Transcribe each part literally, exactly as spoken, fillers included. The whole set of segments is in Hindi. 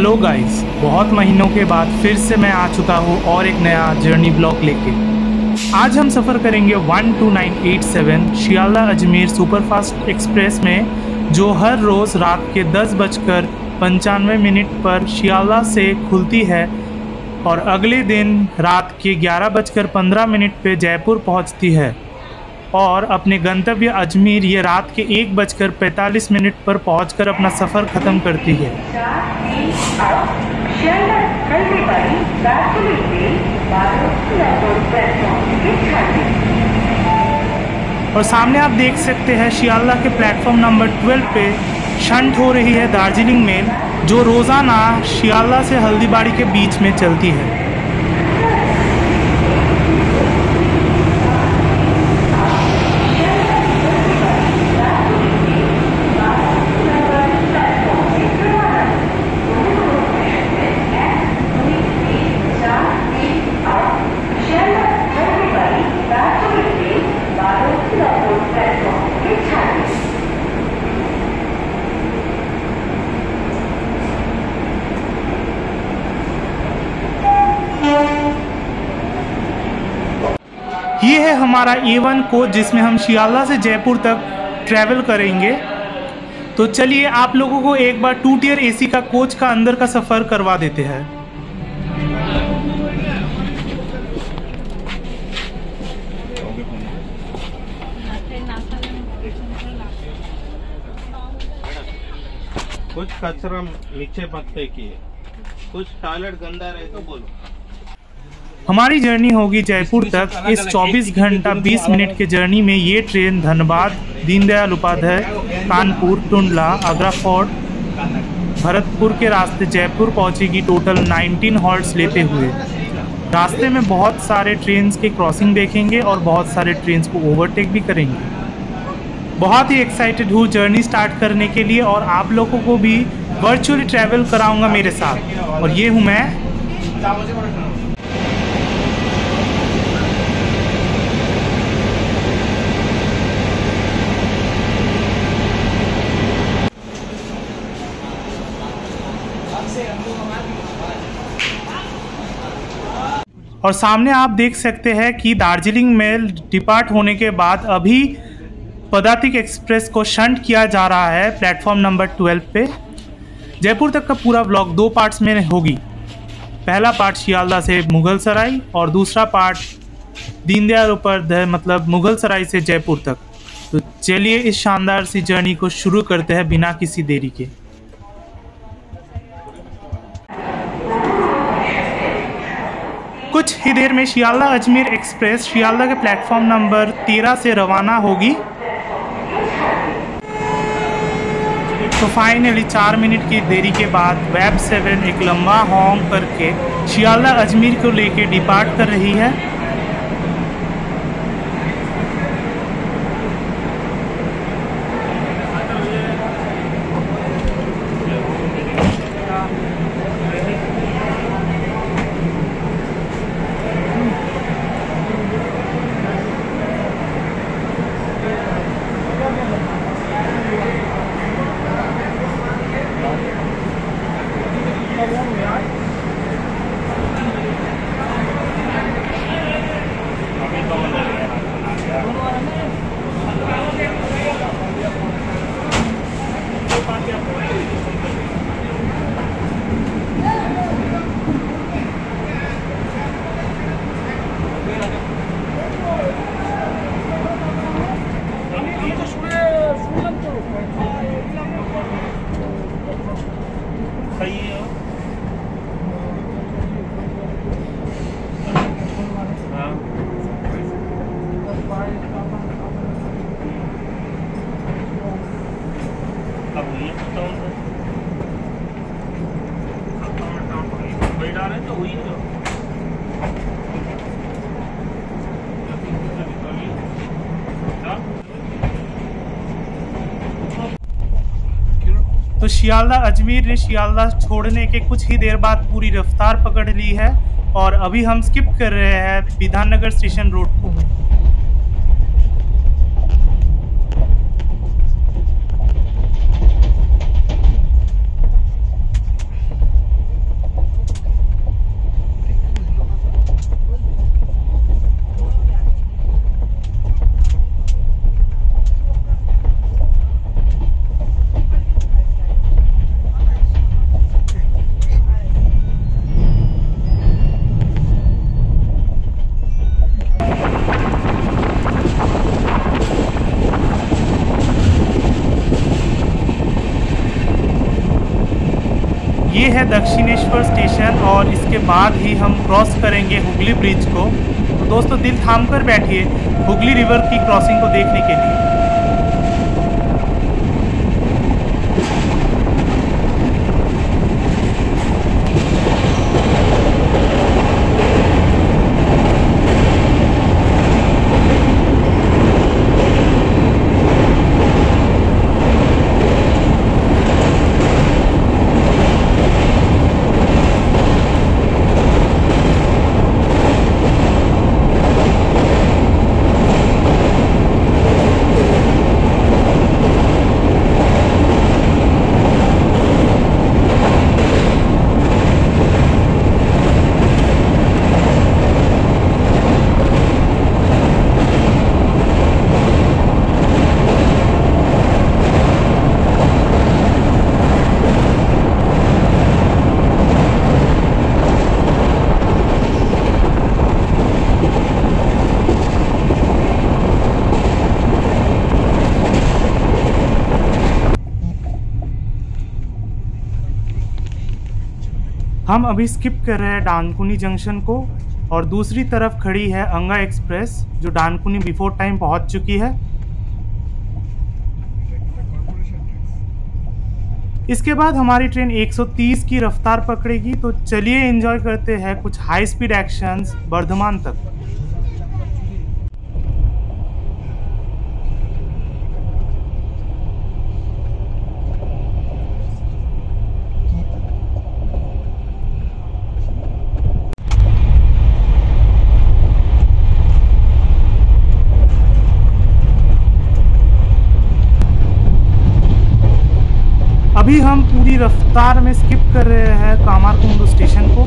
हेलो गाइस, बहुत महीनों के बाद फिर से मैं आ चुका हूँ और एक नया जर्नी ब्लॉग लेके। आज हम सफ़र करेंगे one two nine eight seven Sealdah Ajmer superfast express में, जो हर रोज़ रात के दस बजकर पंचानवे मिनट पर शियालदा से खुलती है और अगले दिन रात के ग्यारह बजकर पंद्रह मिनट पर जयपुर पहुँचती है और अपने गंतव्य अजमेर ये रात के एक बजकर पैंतालीस मिनट पर पहुंचकर अपना सफ़र ख़त्म करती है। और सामने आप देख सकते हैं शियालदा के प्लेटफॉर्म नंबर ट्वेल्व पे शंट हो रही है दार्जिलिंग मेल, जो रोज़ाना शियालदा से हल्दीबाड़ी के बीच में चलती है। ये है हमारा ए वन कोच जिसमें हम शियालदा से जयपुर तक ट्रैवल करेंगे। तो चलिए आप लोगों को एक बार टू टियर एसी का कोच का अंदर का सफ़र करवा देते हैं। कुछ कचरा नीचे मत फेंकिए, कुछ टॉयलेट गंदा रहे तो बोलो। हमारी जर्नी होगी जयपुर तक। इस चौबीस घंटा बीस मिनट के जर्नी में ये ट्रेन धनबाद, दीनदयाल उपाध्याय, कानपुर, टुंडला, आगरा फोर्ट, भरतपुर के रास्ते जयपुर पहुंचेगी, टोटल उन्नीस हॉल्ट्स लेते हुए। रास्ते में बहुत सारे ट्रेन्स के क्रॉसिंग देखेंगे और बहुत सारे ट्रेन्स को ओवरटेक भी करेंगे। बहुत ही एक्साइटेड हूँ जर्नी स्टार्ट करने के लिए और आप लोगों को भी वर्चुअली ट्रैवल कराऊंगा मेरे साथ। और ये हूँ मैं। और सामने आप देख सकते हैं कि दार्जिलिंग मेल डिपार्ट होने के बाद अभी पदातिक एक्सप्रेस को शंट किया जा रहा है प्लेटफॉर्म नंबर ट्वेल्व पे। जयपुर तक का पूरा व्लॉग दो पार्ट्स में होगी। पहला पार्ट शियालदा से मुगल सराय और दूसरा पार्ट दीनदयाल उपाध्याय मतलब मुगल सराय से जयपुर तक। तो चलिए इस शानदार सी जर्नी को शुरू करते हैं बिना किसी देरी के। कुछ ही देर में शियालदा अजमेर एक्सप्रेस शियालदा के प्लेटफॉर्म नंबर तेरह से रवाना होगी। तो फाइनली चार मिनट की देरी के बाद वेब सेवन एक लंबा हॉर्न करके शियालदा अजमेर को लेके डिपार्ट कर रही है। तो शियालदा अजमेर ने शियालदा छोड़ने के कुछ ही देर बाद पूरी रफ्तार पकड़ ली है और अभी हम स्किप कर रहे हैं विधाननगर स्टेशन रोड को। है दक्षिणेश्वर स्टेशन और इसके बाद ही हम क्रॉस करेंगे हुगली ब्रिज को। तो दोस्तों दिल थाम कर बैठिए हुगली रिवर की क्रॉसिंग को देखने के लिए। हम अभी स्किप कर रहे हैं डानकुनी जंक्शन को और दूसरी तरफ खड़ी है अंगा एक्सप्रेस जो डानकुनी बिफोर टाइम पहुंच चुकी है। इसके बाद हमारी ट्रेन एक सौ तीस की रफ्तार पकड़ेगी। तो चलिए एंजॉय करते हैं कुछ हाई स्पीड एक्शंस बर्धमान तक। अभी हम पूरी रफ्तार में स्किप कर रहे हैं कामारकुंडू स्टेशन को।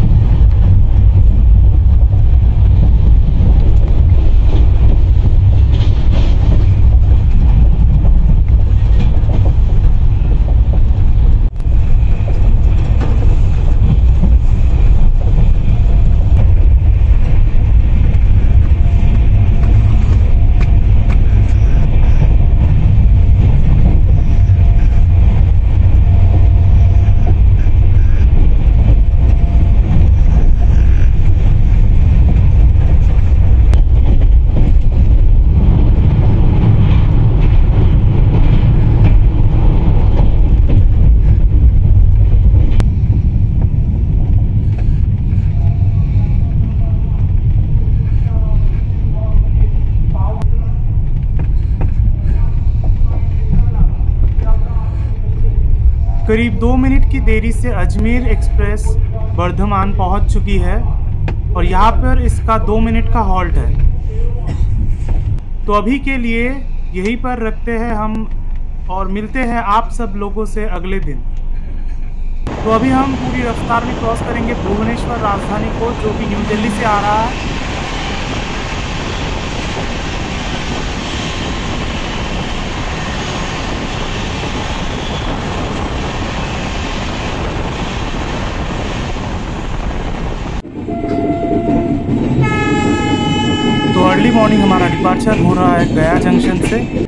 करीब दो मिनट की देरी से अजमेर एक्सप्रेस बर्धमान पहुंच चुकी है और यहाँ पर इसका दो मिनट का हॉल्ट है। तो अभी के लिए यहीं पर रखते हैं हम और मिलते हैं आप सब लोगों से अगले दिन। तो अभी हम पूरी रफ्तार में क्रॉस करेंगे भुवनेश्वर राजधानी को जो कि न्यू दिल्ली से आ रहा है। तो अर्ली मॉर्निंग हमारा डिपार्चर हो रहा है गया जंक्शन से।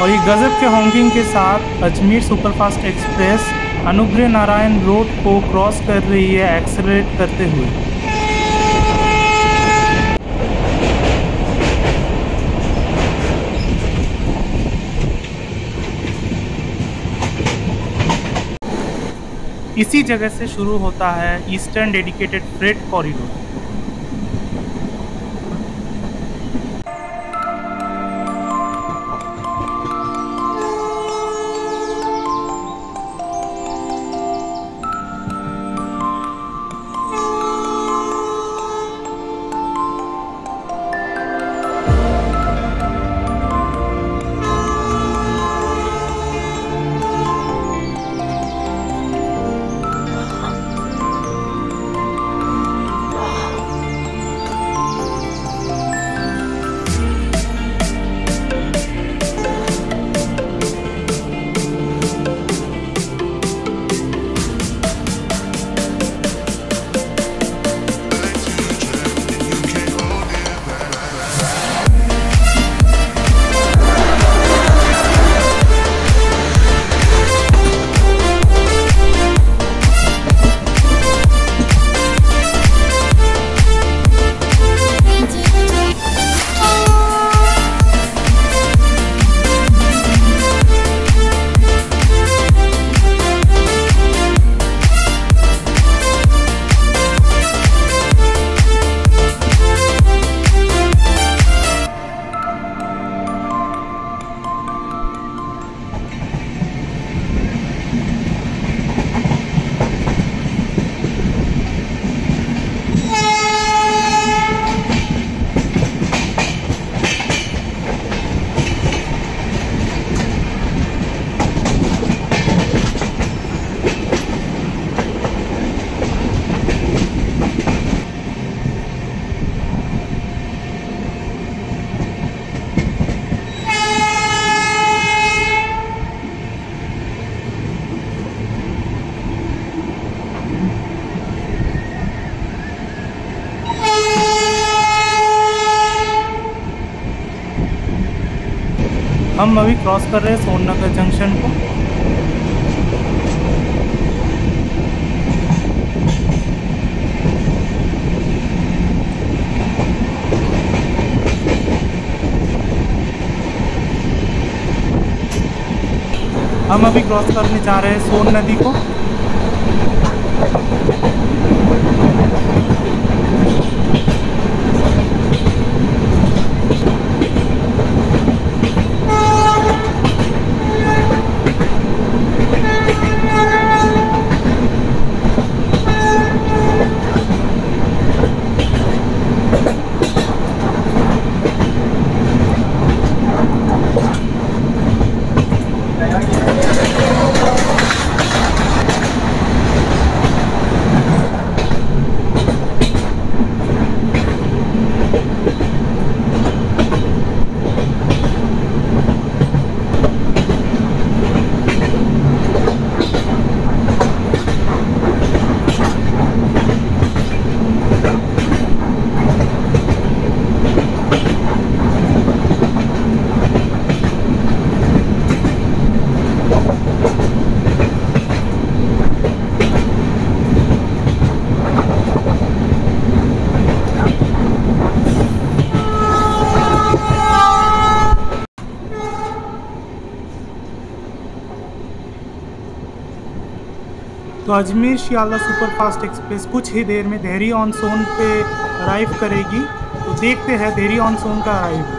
और ये गजब के हॉकिंग के साथ Ajmer superfast express Anugrah Narayan road को क्रॉस कर रही है एक्सेलरेट करते हुए। इसी जगह से शुरू होता है ईस्टर्न डेडिकेटेड फ्रेट कॉरिडोर। हम अभी क्रॉस कर रहे हैं सोननगर जंक्शन को। हम अभी क्रॉस करने जा रहे हैं सोन नदी को। तो अजमेर शियाला सुपरफास्ट एक्सप्रेस कुछ ही देर में देहरी ऑन सोन पे अराइव करेगी। तो देखते हैं देहरी ऑन सोन का अराइव।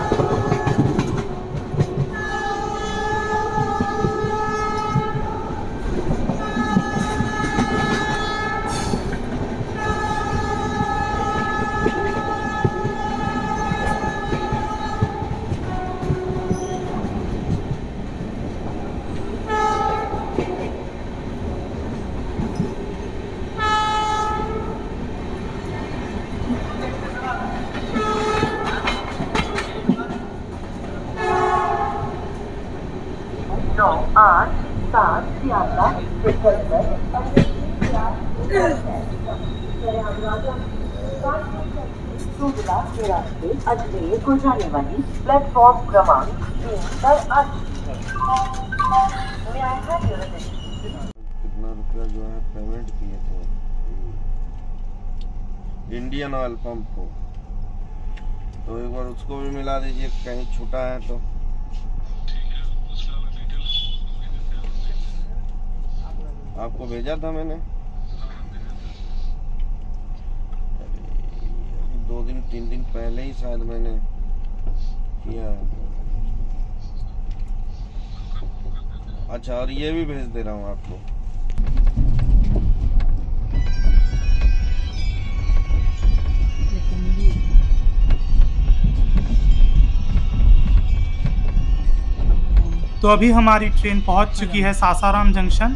नौ आठ सात सियाला के रास्ते अजमेर को जाने वाली प्लेटफॉर्म क्रमांक तीन पर आ चुकी है। कितना रुपया जो है पेमेंट किए थे इंडियन ऑयल पंप को, तो एक बार उसको भी मिला दीजिए, कहीं छूटा है तो। आपको भेजा था मैंने, दो दिन तीन दिन पहले ही शायद मैंने किया है। अच्छा, और ये भी भेज दे रहा हूँ आपको। तो अभी हमारी ट्रेन पहुंच चुकी है सासाराम जंक्शन।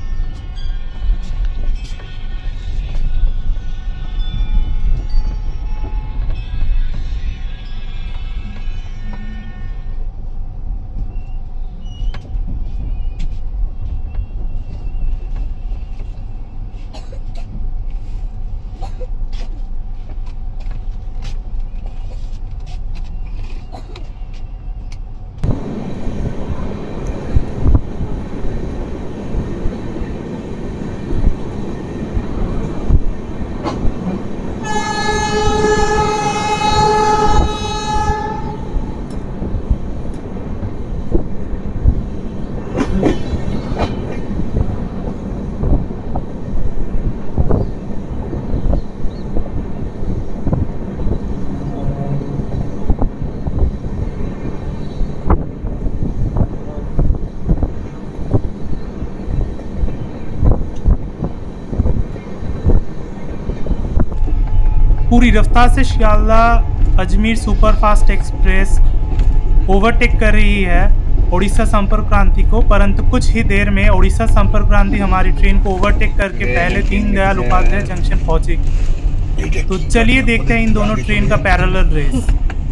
पूरी रफ्तार से Sealdah Ajmer superfast express overtake कर रही है उड़ीसा संपर्क क्रांति को, परंतु कुछ ही देर में उड़ीसा संपर्क क्रांति हमारी ट्रेन को ओवरटेक करके पहले दीनदयाल उपाध्याय जंक्शन पहुंचेगी। तो चलिए देखते हैं इन दोनों ट्रेन का पैरेलल रेस।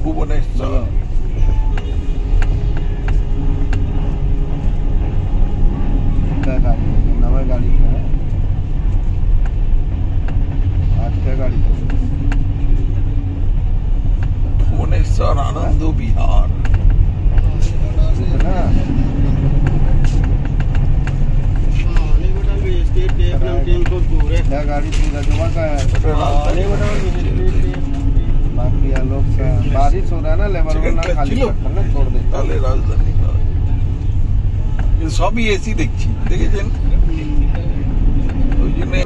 गाड़ी है आज क्या गाड़ी है? भुवनेश्वर आनंद बिहार क्या गाड़ी पूरा जमा का है। बाकी लोग बारिश हो रहा है ना, लेबर ना खाली ना छोड़ दे। राजधानी সবই এসি দেখছি, দেখেছেন ওই জন্য।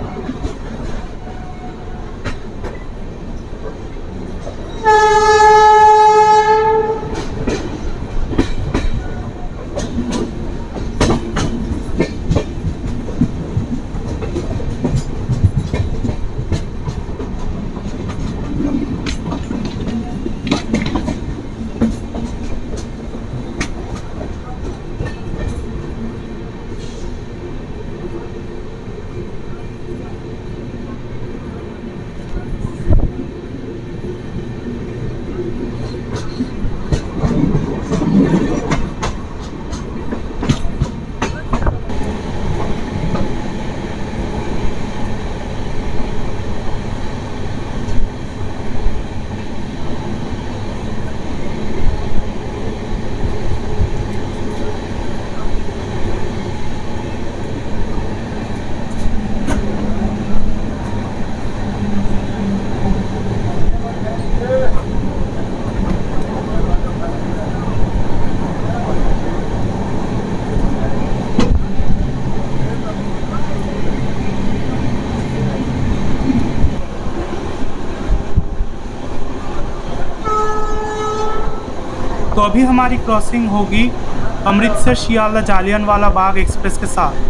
तो अभी हमारी क्रॉसिंग होगी अमृतसर शियालदह जालियनवाला बाग एक्सप्रेस के साथ।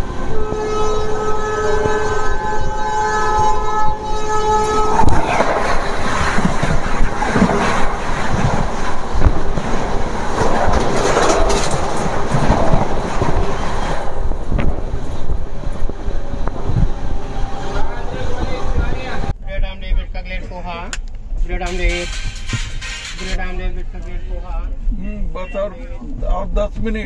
बस और और दस मिनट।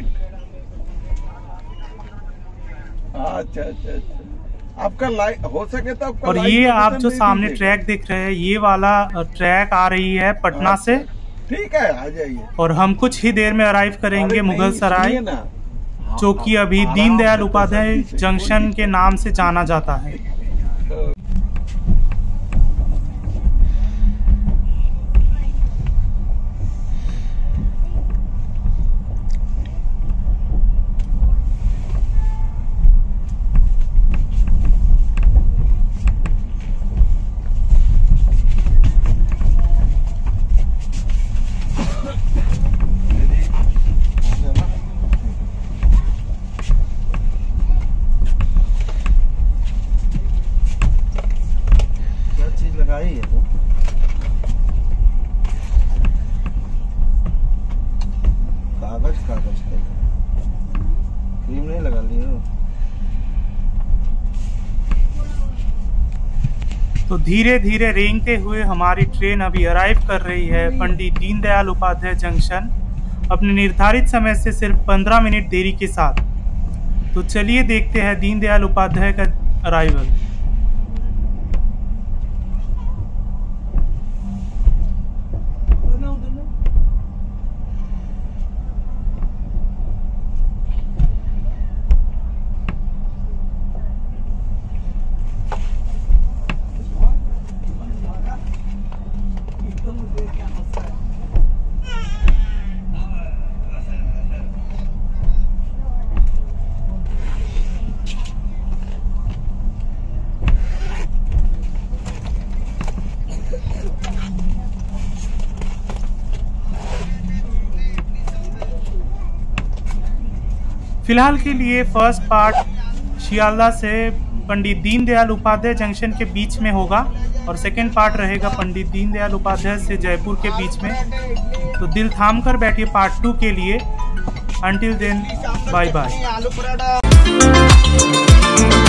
अच्छा अच्छा अच्छा, आपका लाइट हो सके तो आपका। और ये आप जो सामने ट्रैक देख रहे हैं, ये वाला ट्रैक आ रही है पटना से ठीक है, आ जाइए। और हम कुछ ही देर में अराइव करेंगे मुगल सराय, जो कि अभी दीनदयाल उपाध्याय जंक्शन के नाम से जाना जाता है। लगाई है तो कागज कागज का क्रीम नहीं लगा ली हो। तो धीरे धीरे रेंगते हुए हमारी ट्रेन अभी अराइव कर रही है पंडित दीनदयाल उपाध्याय जंक्शन, अपने निर्धारित समय से सिर्फ पंद्रह मिनट देरी के साथ। तो चलिए देखते हैं दीनदयाल उपाध्याय का अराइवल। फिलहाल के लिए फर्स्ट पार्ट शियालदह से पंडित दीनदयाल उपाध्याय जंक्शन के बीच में होगा और सेकंड पार्ट रहेगा पंडित दीनदयाल उपाध्याय से जयपुर के बीच में। तो दिल थाम कर बैठिए पार्ट टू के लिए। Until then, bye bye.